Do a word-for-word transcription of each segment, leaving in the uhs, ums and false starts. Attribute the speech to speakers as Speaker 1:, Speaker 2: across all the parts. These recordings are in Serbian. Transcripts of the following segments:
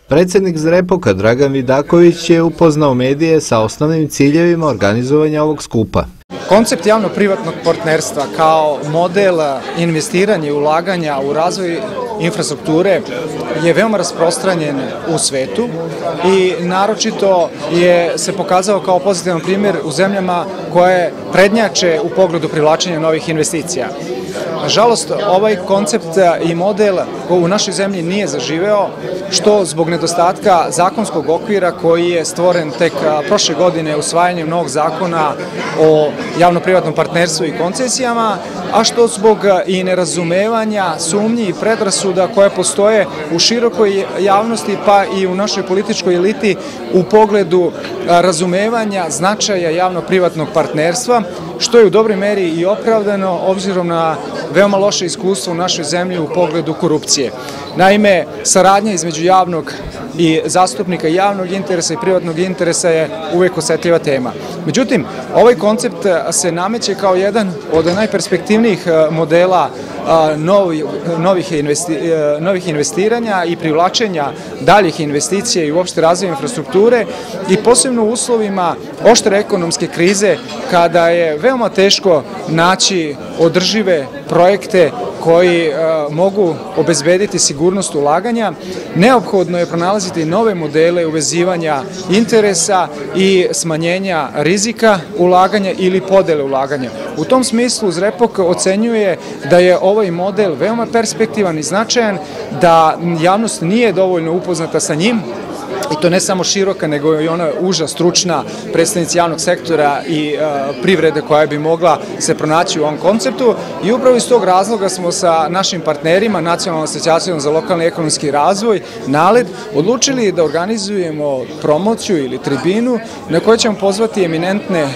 Speaker 1: Predsjednik Zrepoka Dragan Vidaković je upoznao medije sa osnovnim ciljevima organizovanja ovog skupa.
Speaker 2: Koncept javno-privatnog partnerstva kao model investiranja i ulaganja u razvoj infrastrukture je veoma rasprostranjen u svetu i naročito je se pokazao kao pozitivan primjer u zemljama koje prednjače u pogledu privlačenja novih investicija. Nažalost, ovaj koncept i model u našoj zemlji nije zaživeo, što zbog nedostatka zakonskog okvira koji je stvoren tek prošle godine usvajanjem novog zakona o javno-privatnom partnerstvu i koncesijama, a što zbog i nerazumevanja, sumnji i predrasuda koje postoje u širokoj javnosti pa i u našoj političkoj eliti u pogledu razumevanja značaja javno-privatnog partnerstva, što je u dobroj meri i opravdano obzirom na veoma loše iskustvo u našoj zemlji u pogledu korupcije. Naime, saradnja između javnog i zastupnika javnog interesa i privatnog interesa je uvijek osetljiva tema. Međutim, ovaj koncept se nameće kao jedan od najperspektivnijih modela novih investiranja i privlačenja daljih investicija i uopšte razvoja infrastrukture i posebno u uslovima oštre ekonomske krize kada je veoma teško naći održive projekte koji mogu obezbediti sigurnost ulaganja. Neophodno je pronalaziti nove modele uvezivanja interesa i smanjenja rizika ulaganja ili podele ulaganja. U tom smislu Zrepok ocenjuje da je ovaj model veoma perspektivan i značajan, da javnost nije dovoljno upoznata sa njim, i to ne samo široka, nego i ona uža, stručna, predstavnici javnog sektora i privrede koja bi mogla se pronaći u ovom konceptu. I upravo iz tog razloga smo sa našim partnerima, Nacionalnom asocijacijom za lokalni ekonomski razvoj, NALED, odlučili da organizujemo promociju ili tribinu na kojoj ćemo pozvati eminentne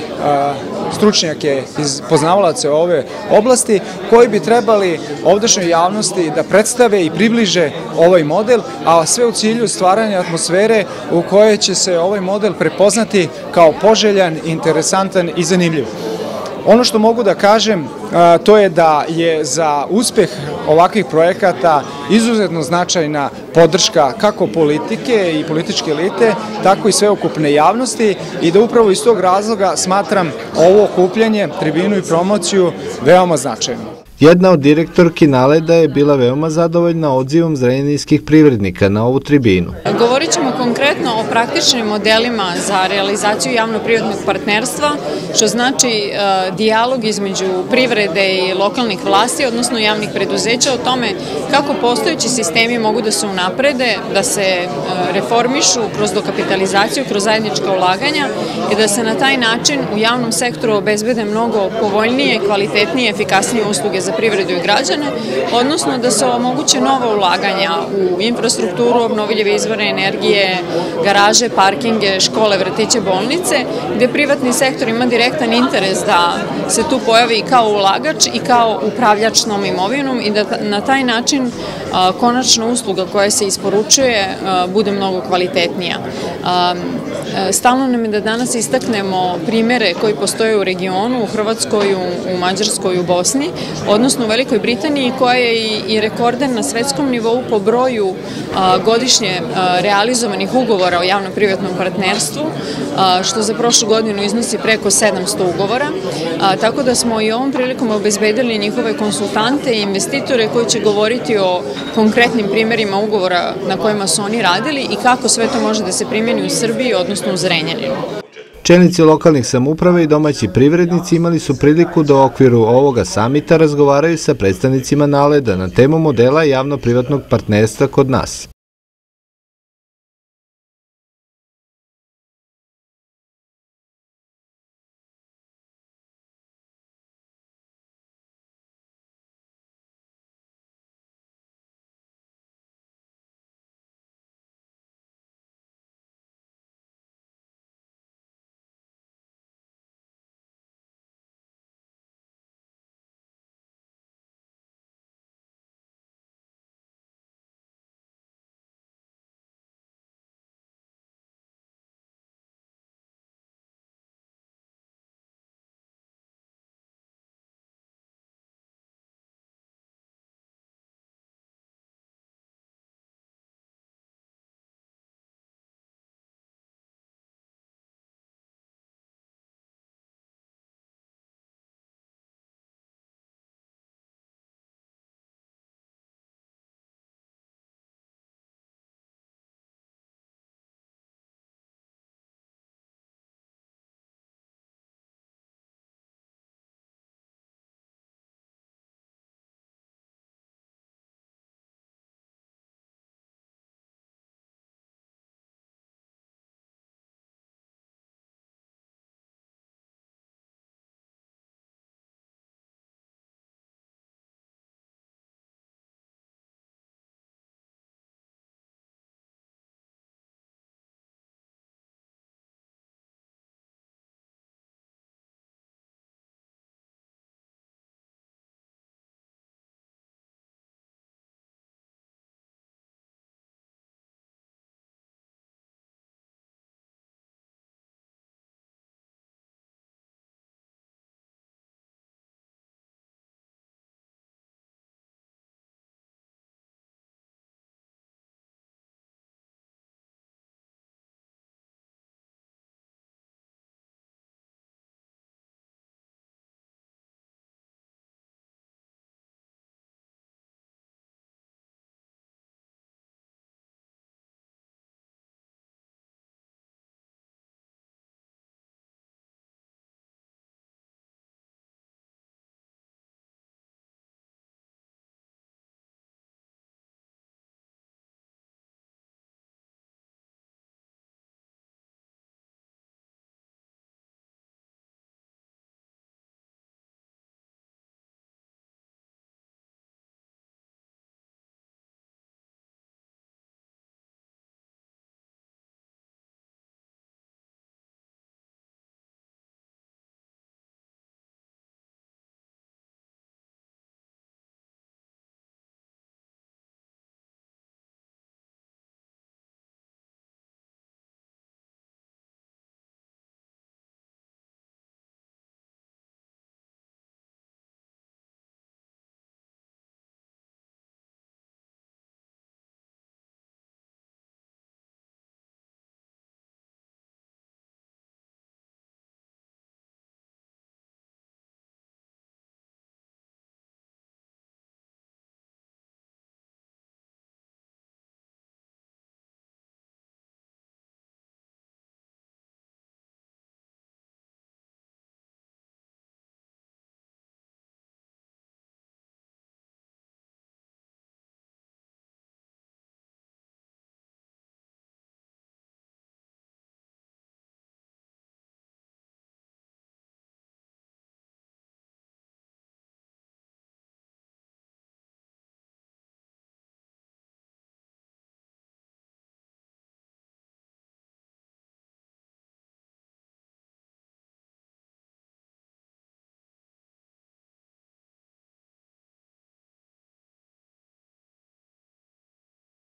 Speaker 2: stručnjake iz poznavalaca ove oblasti koji bi trebali ovdašnjoj javnosti da predstave i približe ovaj model, a sve u cilju stvaranja atmosfere u kojoj će se ovaj model prepoznati kao poželjan, interesantan i zanimljiv. Ono što mogu da kažem, to je da je za uspeh ovakvih projekata izuzetno značajna podrška kako politike i političke elite, tako i sveukupne javnosti i da upravo iz tog razloga smatram ovo okupljanje, tribinu i promociju veoma značajno.
Speaker 1: Jedna od direktorki NALED-a je bila veoma zadovoljna odzivom zrenjaninskih privrednika na ovu tribinu.
Speaker 3: Govorit ćemo konkretno o praktičnim modelima za realizaciju javno-privatnog partnerstva, što znači dijalog između privrede i lokalnih vlasti, odnosno javnih preduzeća, o tome kako postojeći sistemi mogu da se unaprede, da se reformišu kroz dokapitalizaciju, kroz zajednička ulaganja i da se na taj način u javnom sektoru obezbede mnogo povoljnije, kvalitetnije, efikasnije usluge za privredu i građane, odnosno da se omoguće nova ulaganja u infrastrukturu, obnovljive izvore energije, garaže, parkinge, škole, vrtiće, bolnice, gde privatni sektor ima direktan interes da se tu pojavi kao ulagač i kao upravljač novom imovinom i da na taj način konačna usluga koja se isporučuje bude mnogo kvalitetnija. Stalno nam je da danas istaknemo primere koji postoje u regionu, u Hrvatskoj, u Mađarskoj, u Bosni, odnosno u Velikoj Britaniji, koja je i rekorder na svetskom nivou po broju godišnje realizovanih ugovora o javno-privatnom partnerstvu, što za prošlu godinu iznosi preko sedamsto ugovora, tako da smo i ovom prilikom obezbedili njihove konsultante i investitore koji će govoriti o konkretnim primerima ugovora na kojima su oni radili i kako sve to može da se primjeni u Srbiji, odnosno u Zrenjaninu.
Speaker 1: Čelnici lokalnih samouprava i domaći privrednici imali su priliku da u okviru ovoga samita razgovaraju sa predstavnicima NALED-a na temu modela javno-privatnog partnerstva kod nas.